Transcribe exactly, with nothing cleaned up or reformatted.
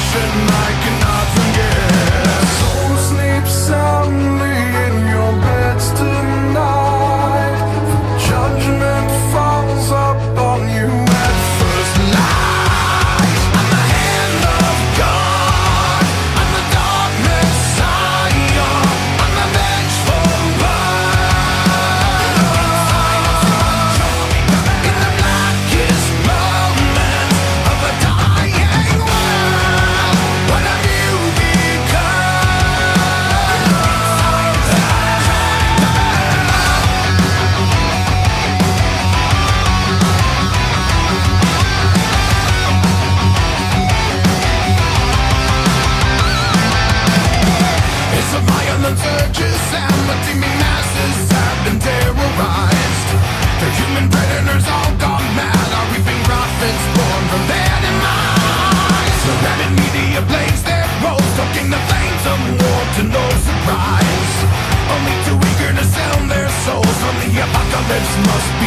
passion I cannot forget. Soul sleeps soundly in your beds tonight. Judgment falls upon you at first light. I'm the hand of God, I'm the dark Messiah, I'm the vengeful one. In the blackest moment of a dying world, what have you As the violence urges and the teeming masses have been terrorized, the human predators all gone mad are reaping profits born from their demise. The rabid media blaze their roles, stoking the flames of war to no surprise. Only too eager to sell their souls from the apocalypse must